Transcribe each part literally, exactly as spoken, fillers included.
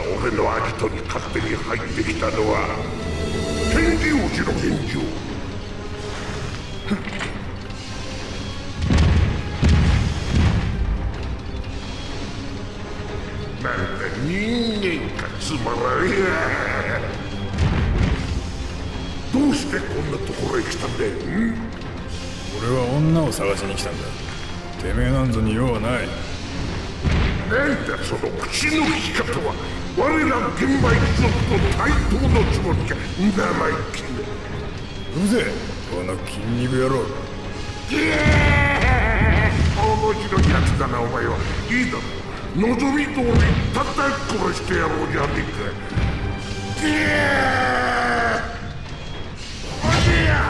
俺のアジトに勝手に入ってきたのは天理王子の現状。なんだ人間かつまらんや。どうしてこんなところへ来たんだよ。 俺は女を探しに来たんだ。てめえなんぞに用はない。 なんだその口の利き方は。我ら現場一族と対等のつもりか。生意気な。 うるせえこの筋肉野郎。 ゲー面白いやつだなお前は。いいだろう、望み通り叩き殺してやろうじゃねえか。ゲーおじや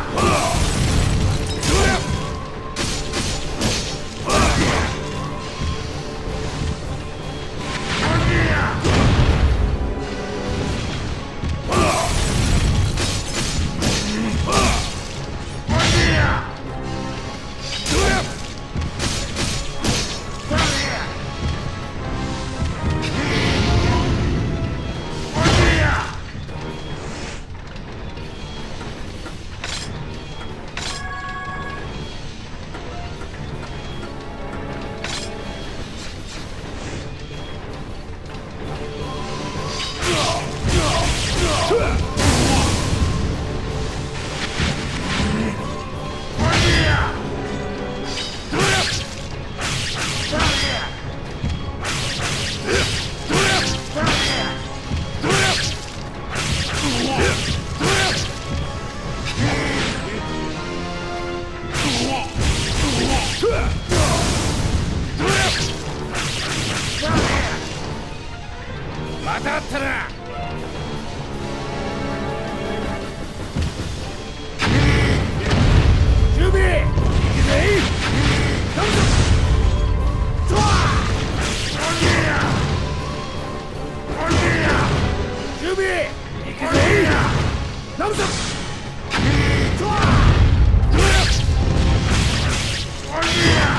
またあったな。ジュビー行くぜ。どうぞ。トワおじやおじやジュビー行くぜ。どうぞ。トワおじや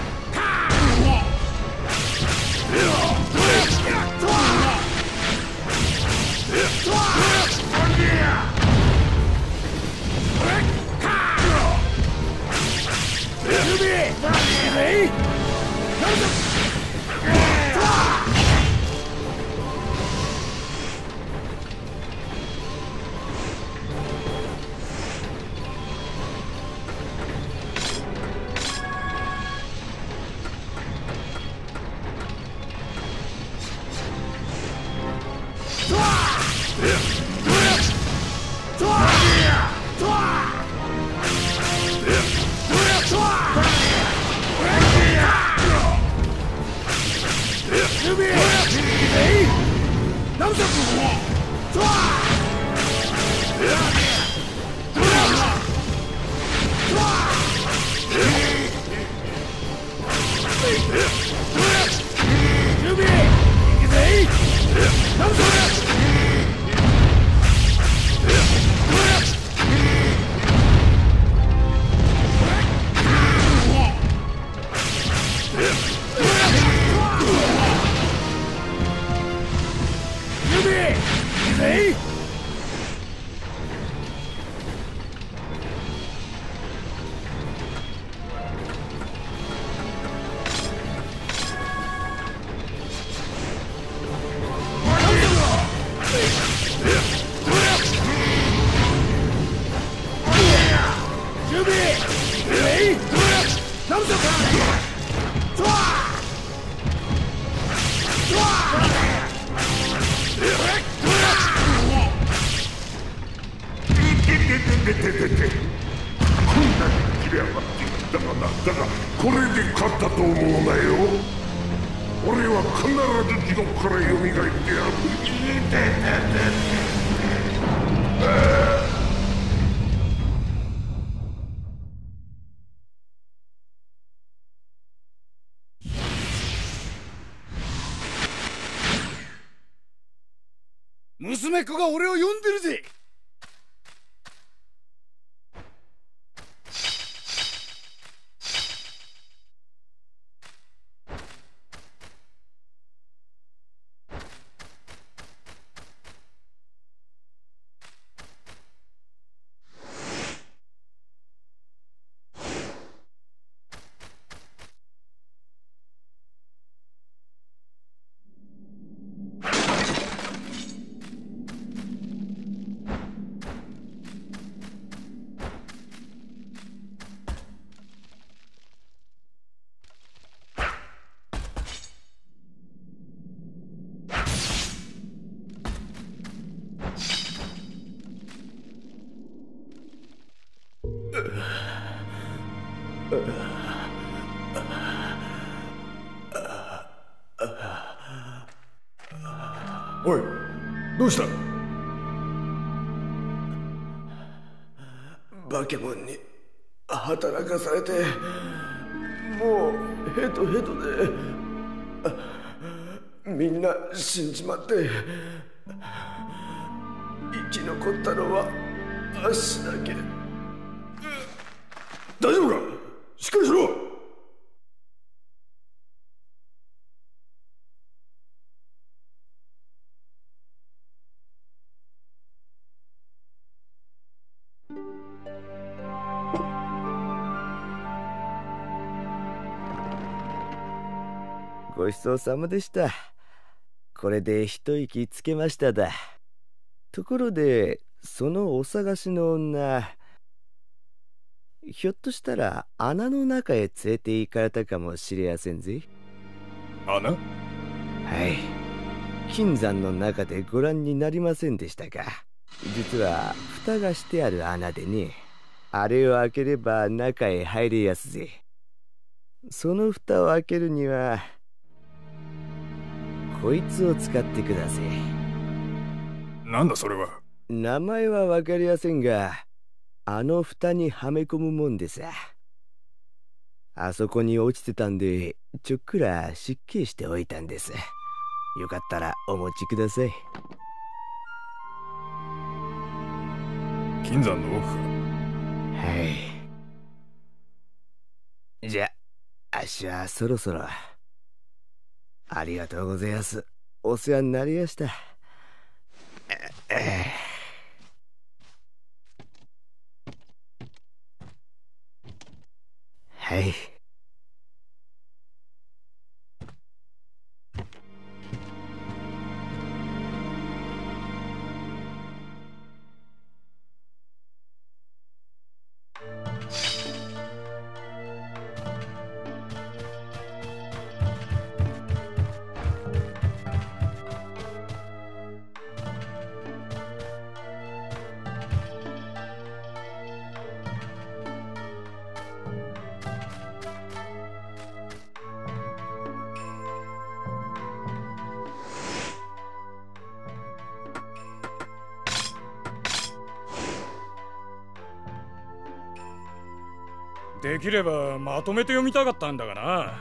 娘っ子が俺を呼んでるぜ。 おい、どうした？ バケモンに働かされてもうヘトヘトでみんな死んじまって生き残ったのは足だけ。 大丈夫か？しっかりしろ！ ごちそうさまでした。これで一息つけましただ。ところでそのお探しの女、ひょっとしたら穴の中へ連れて行かれたかもしれやせんぜ。 穴？ はい、金山の中でご覧になりませんでしたか。実は蓋がしてある穴でね、あれを開ければ中へ入れやすぜ。その蓋を開けるにはこいつを使ってください。 なんだそれは？ 名前はわかりやせんが、あの蓋にはめ込むもんでさ。あそこに落ちてたんでちょっくら失敬しておいたんです。よかったらお持ちください。 金山の奥か？ はい。じゃあっしはそろそろ。ありがとうございます。お世話になりやした。はい。 できればまとめて読みたかったんだがな。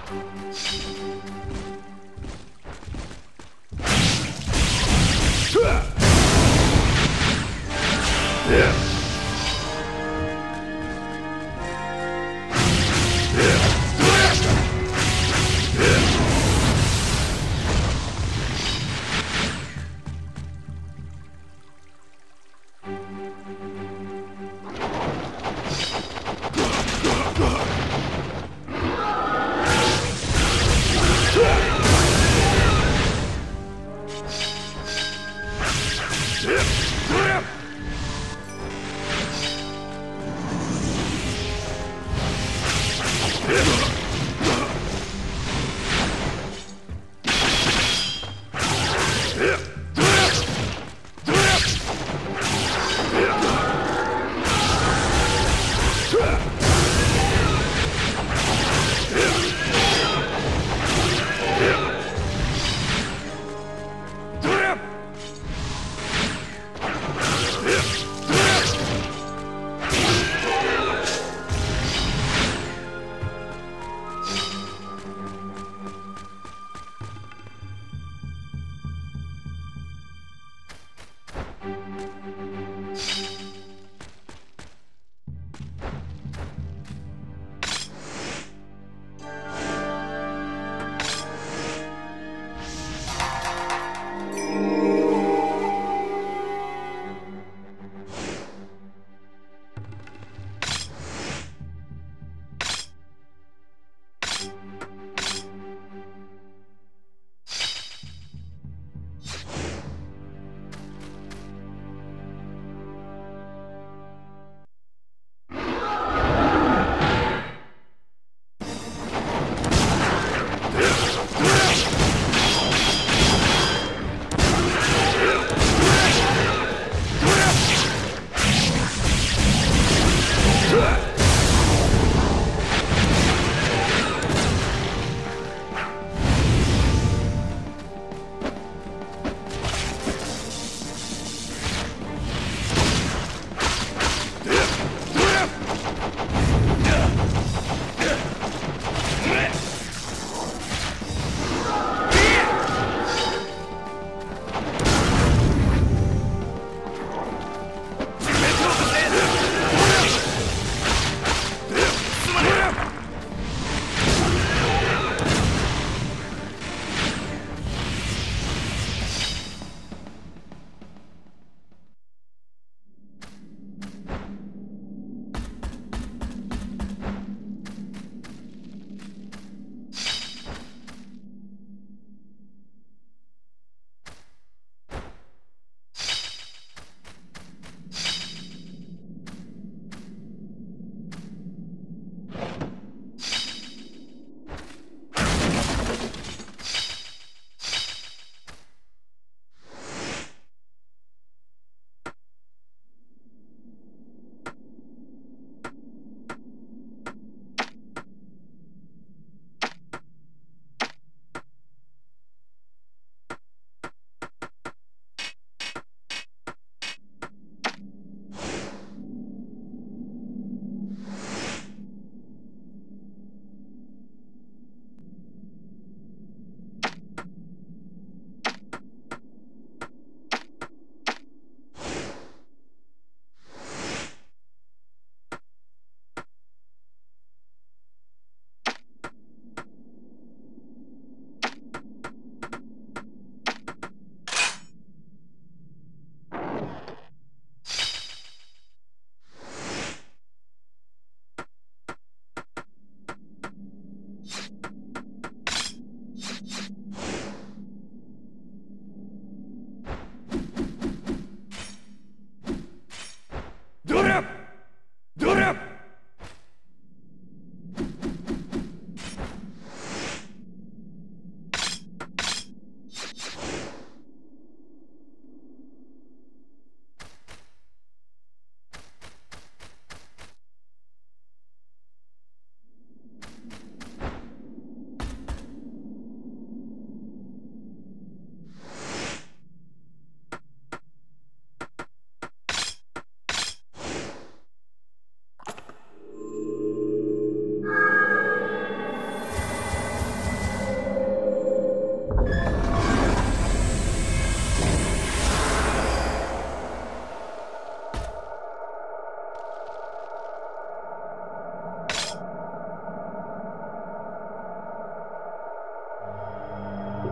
Yeah!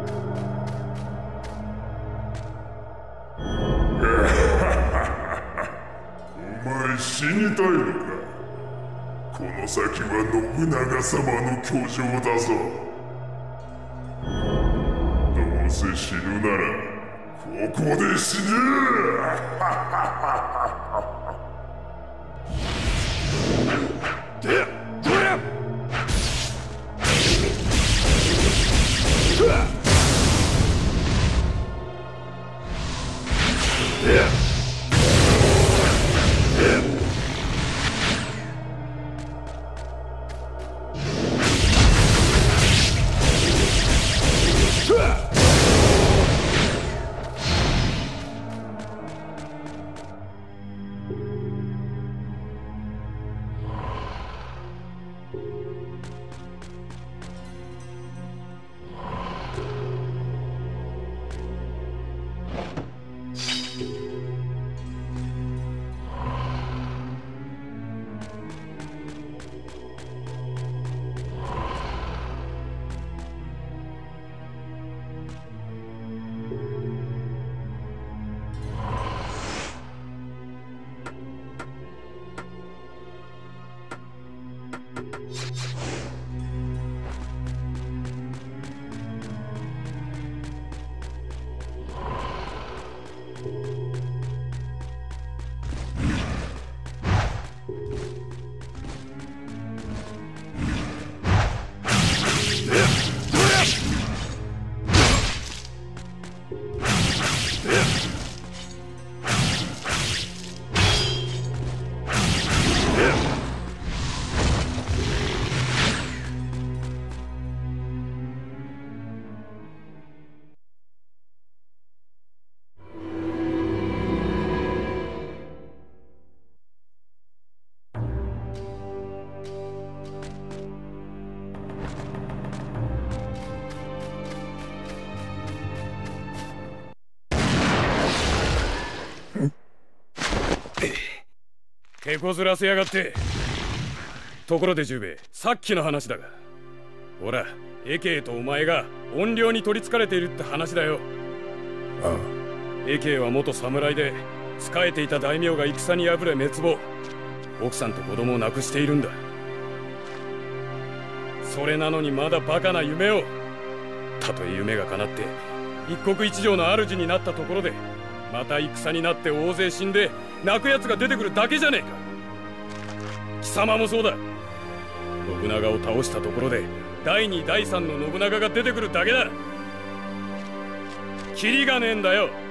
お前死にたいのか。この先は信長様の居城だぞ。どうせ死ぬならここで死ね。 でこれ手こずらせやがって。ところで十兵衛、さっきの話だが、ほらエケイとお前が怨霊に取りつかれているって話だよ。 ああ。 エケイは元侍で仕えていた大名が戦に敗れ滅亡、奥さんと子供を亡くしているんだ。それなのにまだバカな夢を。たとえ夢が叶って一国一城の主になったところで、また戦になって大勢死んで泣くやつが出てくるだけじゃねえか。貴様もそうだ。信長を倒したところでだいにだいさんの信長が出てくるだけだ。キリがねえんだよ。